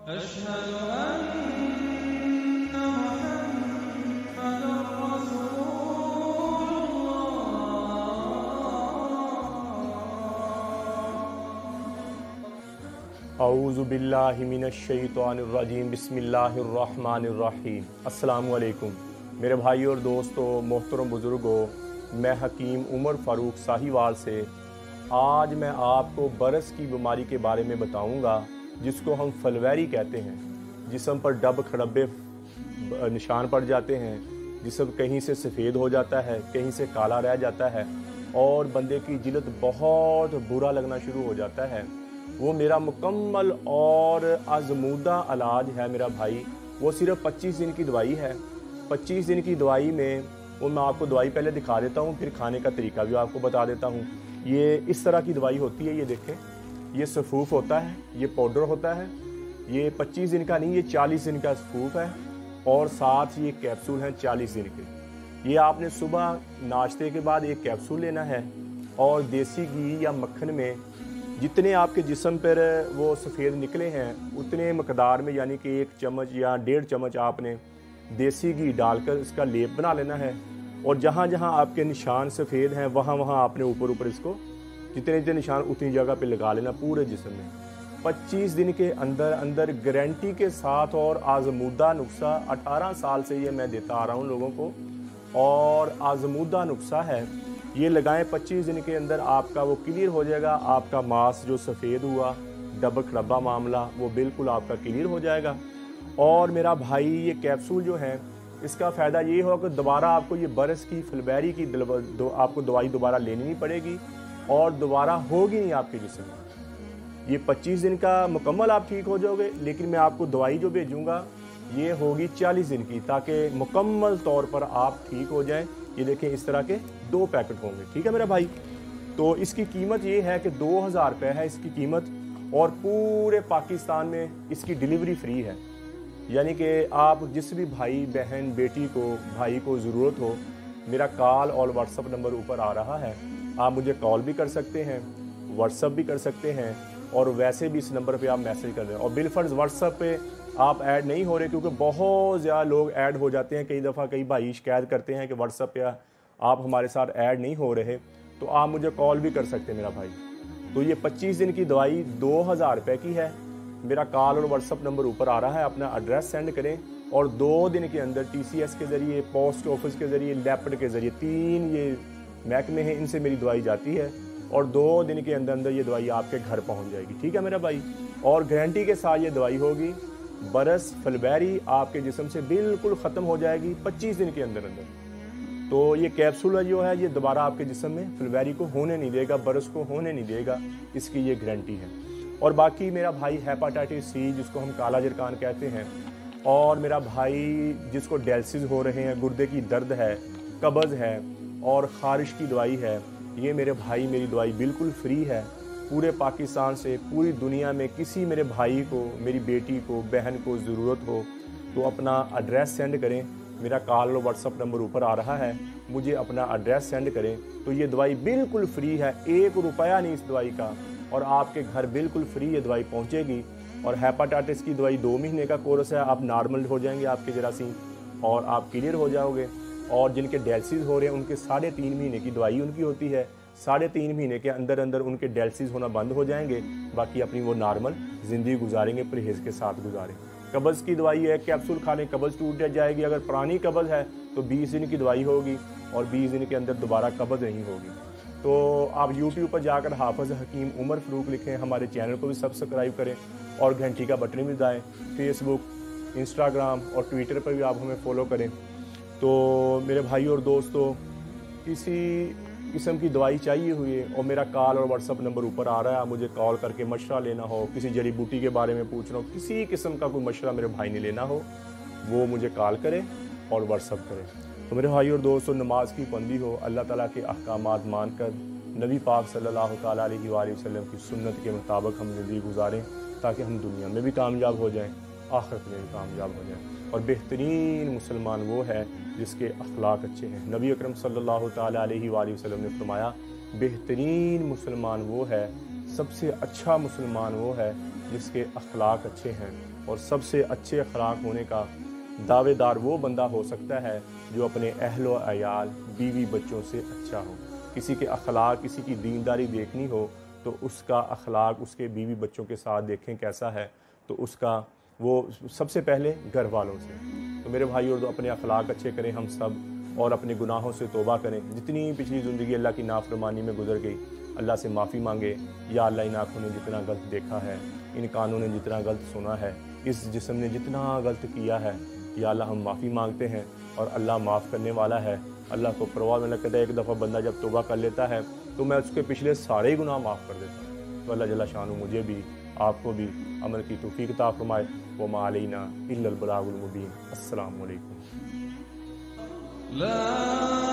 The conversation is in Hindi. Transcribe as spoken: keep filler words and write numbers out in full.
अशहदु अन्ना मुहम्मदुर रसूलुल्लाह। औज़ु बिल्लाहि मिनश शैतानिर रजीम। बिस्मिल्लाहिर रहमानिर रहीम। अस्सलामु अलैकुम मेरे भाई और दोस्तों, मोहतरम बुज़ुर्गों, मैं हकीम उमर फ़ारूक साहिवाल से आज मैं आपको बरस की बीमारी के बारे में बताऊंगा, जिसको हम फलवैरी कहते हैं। जिस्म पर डब खड़ब्बे निशान पड़ जाते हैं, जिस्म कहीं से सफ़ेद हो जाता है, कहीं से काला रह जाता है और बंदे की जिल्द बहुत बुरा लगना शुरू हो जाता है। वो मेरा मुकम्मल और आज़मूदा इलाज है मेरा भाई। वो सिर्फ पच्चीस दिन की दवाई है। पच्चीस दिन की दवाई में वो मैं आपको दवाई पहले दिखा देता हूँ, फिर खाने का तरीका भी आपको बता देता हूँ। ये इस तरह की दवाई होती है, ये देखें, ये सफ़ूफ होता है, ये पाउडर होता है। ये पच्चीस दिन का नहीं, ये चालीस दिन का सफ़ूफ है और साथ ये कैप्सूल हैं चालीस दिन के। ये आपने सुबह नाश्ते के बाद एक कैप्सूल लेना है और देसी घी या मक्खन में जितने आपके जिस्म पर वो सफ़ेद निकले हैं उतने मकदार में, यानी कि एक चम्मच या डेढ़ चम्मच आपने देसी घी डालकर इसका लेप बना लेना है। और जहाँ जहाँ आपके निशान सफ़ेद हैं वहाँ वहाँ आपने ऊपर ऊपर इसको जितने जितने निशान उतनी जगह पे लगा लेना पूरे जिस्म में। पच्चीस दिन के अंदर अंदर गारंटी के साथ और आज़मूदा नुस्खा अठारह साल से ये मैं देता आ रहा हूँ लोगों को, और आज़मूदा नुस्खा है। ये लगाएं, पच्चीस दिन के अंदर आपका वो क्लियर हो जाएगा। आपका मांस जो सफ़ेद हुआ, डबक डब्बा मामला, वो बिल्कुल आपका क्लियर हो जाएगा। और मेरा भाई ये कैप्सूल जो है, इसका फ़ायदा ये होगा कि दोबारा आपको ये बरस की फलबैरी की दो, आपको दवाई दोबारा लेनी नहीं पड़ेगी और दोबारा होगी नहीं आपके जिस्म में। ये पच्चीस दिन का मुकम्मल आप ठीक हो जाओगे, लेकिन मैं आपको दवाई जो भेजूँगा ये होगी चालीस दिन की, ताकि मुकम्मल तौर पर आप ठीक हो जाएं। ये देखें, इस तरह के दो पैकेट होंगे, ठीक है मेरा भाई। तो इसकी कीमत ये है कि दो हज़ार रुपये है इसकी कीमत, और पूरे पाकिस्तान में इसकी डिलीवरी फ्री है। यानी कि आप जिस भी भाई बहन बेटी को भाई को ज़रूरत हो, मेरा कॉल और व्हाट्सअप नंबर ऊपर आ रहा है। आप मुझे कॉल भी कर सकते हैं, व्हाट्सअप भी कर सकते हैं, और वैसे भी इस नंबर पे आप मैसेज कर दें। और बिलफर्ज व्हाट्सअप पे आप ऐड नहीं हो रहे, क्योंकि बहुत ज़्यादा लोग ऐड हो जाते हैं। कई दफ़ा कई भाई शिकायत करते हैं कि व्हाट्सअप पे आप हमारे साथ ऐड नहीं हो रहे, तो आप मुझे कॉल भी कर सकते हैं मेरा भाई। तो ये पच्चीस दिन की दवाई दो हज़ार रुपये की है। मेरा कॉल और व्हाट्सअप नंबर ऊपर आ रहा है, अपना एड्रेस सेंड करें और दो दिन के अंदर टी सी एस के ज़रिए, पोस्ट ऑफिस के ज़रिए, लेपर्ड के ज़रिए, तीन ये महकमे हैं, इनसे मेरी दवाई जाती है और दो दिन के अंदर अंदर ये दवाई आपके घर पहुंच जाएगी, ठीक है मेरा भाई। और गारंटी के साथ ये दवाई होगी। बरस फलबैरी आपके जिस्म से बिल्कुल ख़त्म हो जाएगी पच्चीस दिन के अंदर अंदर। तो ये कैप्सूल जो है ये दोबारा आपके जिस्म में फलबैरी को होने नहीं देगा, बरस को होने नहीं देगा, इसकी ये गारंटी है। और बाकी मेरा भाई हेपाटाइटिस सी, जिसको हम काला जरकान कहते हैं, और मेरा भाई जिसको डायलिसिस हो रहे हैं, गुर्दे की दर्द है, कब्ज़ है और ख़ारिश की दवाई है, ये मेरे भाई मेरी दवाई बिल्कुल फ्री है। पूरे पाकिस्तान से पूरी दुनिया में किसी मेरे भाई को, मेरी बेटी को, बहन को ज़रूरत हो तो अपना एड्रेस सेंड करें। मेरा कॉल और व्हाट्सअप नंबर ऊपर आ रहा है, मुझे अपना एड्रेस सेंड करें। तो ये दवाई बिल्कुल फ्री है, एक रुपया नहीं इस दवाई का, और आपके घर बिल्कुल फ्री ये दवाई पहुँचेगी। और हेपाटाइटिस की दवाई दो महीने का कोर्स है, आप नॉर्मल हो जाएंगे आपके जरासीम और आप क्लियर हो जाओगे। और जिनके डायलिसिस हो रहे हैं उनके साढ़े तीन महीने की दवाई उनकी होती है, साढ़े तीन महीने के अंदर अंदर उनके डायलिसिस होना बंद हो जाएंगे, बाकी अपनी वो नॉर्मल ज़िंदगी गुजारेंगे, परहेज़ के साथ गुजारें। कब्ज़ की दवाई है, कैप्सूल खाने कब्ज़ टूट जाएगी। अगर पुरानी कब्ज़ है तो बीस दिन की दवाई होगी और बीस दिन के अंदर दोबारा कब्ज़ नहीं होगी। तो आप यूट्यूब पर जाकर हाफ़िज़ हकीम उमर फ़ारूक लिखें, हमारे चैनल को भी सब्सक्राइब करें और घंटी का बटन भी दबाएँ। फेसबुक, इंस्टाग्राम और ट्विटर पर भी आप हमें फ़ॉलो करें। तो मेरे भाई और दोस्तों, किसी किस्म की दवाई चाहिए हुई है और मेरा कॉल और व्हाट्सअप नंबर ऊपर आ रहा है, मुझे कॉल करके मशवरा लेना हो, किसी जड़ी बूटी के बारे में पूछना हो, किसी किस्म का कोई मशवरा मेरे भाई ने लेना हो, वो मुझे कॉल करें और व्हाट्सअप करें। तो मेरे भाई और दोस्तों, नमाज की पाबंदी हो, अल्लाह ताला के अहकामात मानकर नबी पाक सल्लल्लाहु ताला अलैहि वसल्लम की सुन्नत के मुताबिक हम ज़िंदगी गुजारें, ताकि हम दुनिया में भी कामयाब हो जाएँ, आखिरत में भी कामयाब हो जाएँ। और बेहतरीन मुसलमान वो है जिसके अखलाक अच्छे हैं। नबी अकरम सल्लल्लाहु ताला अलैहि वसल्लम ने फरमाया, बेहतरीन मुसलमान वो है, सबसे अच्छा मुसलमान वो है जिसके अखलाक अच्छे हैं। और सबसे अच्छे अखलाक होने का दावेदार वो बंदा हो सकता है जो अपने अहल व अयाल, बीवी बच्चों से अच्छा हो। किसी के अखलाक, किसी की दीनदारी देखनी हो तो उसका अखलाक उसके बीवी बच्चों के साथ देखें कैसा है, तो उसका वो सबसे पहले घर वालों से। तो मेरे भाई और अपने अखलाक अच्छे करें हम सब, और अपने गुनाहों से तौबा करें। जितनी पिछली ज़िंदगी अल्लाह की नाफरमानी में गुजर गई, अल्लाह से माफ़ी मांगे। या अल्लाह, इन आँखों ने जितना गलत देखा है, इन कानों ने जितना गलत सुना है, इस जिस्म ने जितना गलत किया है, या अल्लाह हम माफ़ी मांगते हैं। और अल्लाह माफ़ करने वाला है। अल्लाह को परवाह में कहता है, एक दफ़ा बंदा जब तौबा कर लेता है तो मैं उसके पिछले सारे ही गुनाह माफ़ कर देता हूँ। तो अल्लाह जल्ला शानु मुझे भी, आपको भी अमल की तौफीक अता फरमाए। व मा अलैना इल्लल बलागुल मुबीन। अस्सलामु अलैकुम।